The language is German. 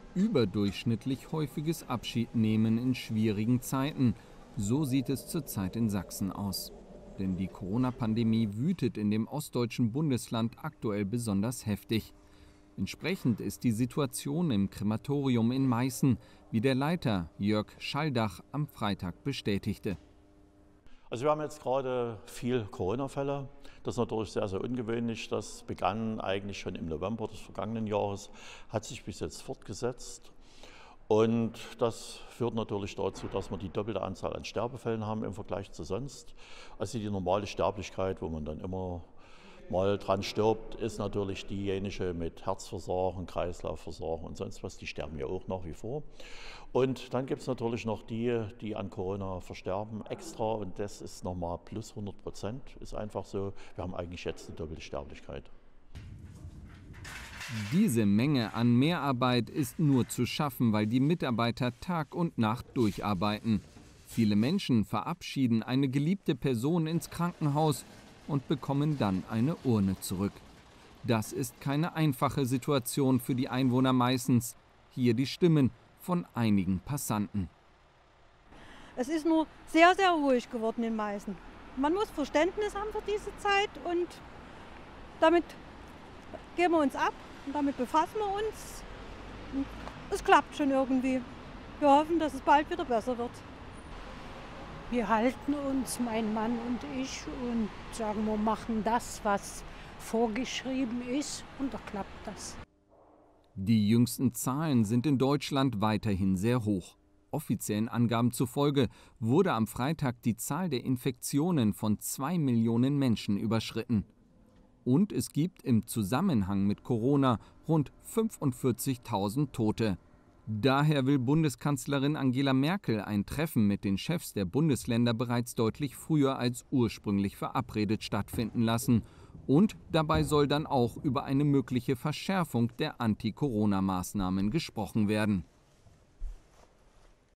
Überdurchschnittlich häufiges Abschiednehmen in schwierigen Zeiten. So sieht es zurzeit in Sachsen aus. Denn die Corona-Pandemie wütet in dem ostdeutschen Bundesland aktuell besonders heftig. Entsprechend ist die Situation im Krematorium in Meißen, wie der Leiter Jörg Schalldach am Freitag bestätigte. Also wir haben jetzt gerade viel Corona-Fälle. Das ist natürlich sehr, sehr ungewöhnlich. Das begann eigentlich schon im November des vergangenen Jahres, hat sich bis jetzt fortgesetzt. Und das führt natürlich dazu, dass wir die doppelte Anzahl an Sterbefällen haben im Vergleich zu sonst. Also die normale Sterblichkeit, wo man dann immer mal dran stirbt, ist natürlich diejenige mit Herzversagen, Kreislaufversagen und sonst was. Die sterben ja auch nach wie vor. Und dann gibt es natürlich noch die, die an Corona versterben extra. Und das ist nochmal plus 100%. Ist einfach so, wir haben eigentlich jetzt die doppelte Sterblichkeit. Diese Menge an Mehrarbeit ist nur zu schaffen, weil die Mitarbeiter Tag und Nacht durcharbeiten. Viele Menschen verabschieden eine geliebte Person ins Krankenhaus und bekommen dann eine Urne zurück. Das ist keine einfache Situation für die Einwohner Meißens. Hier die Stimmen von einigen Passanten. Es ist nur sehr, sehr ruhig geworden in Meißen. Man muss Verständnis haben für diese Zeit und damit geben wir uns ab und damit befassen wir uns. Und es klappt schon irgendwie. Wir hoffen, dass es bald wieder besser wird. Wir halten uns, mein Mann und ich, und sagen, wir machen das, was vorgeschrieben ist, und da klappt das. Die jüngsten Zahlen sind in Deutschland weiterhin sehr hoch. Offiziellen Angaben zufolge wurde am Freitag die Zahl der Infektionen von 2 Millionen Menschen überschritten. Und es gibt im Zusammenhang mit Corona rund 45.000 Tote. Daher will Bundeskanzlerin Angela Merkel ein Treffen mit den Chefs der Bundesländer bereits deutlich früher als ursprünglich verabredet stattfinden lassen. Und dabei soll dann auch über eine mögliche Verschärfung der Anti-Corona-Maßnahmen gesprochen werden.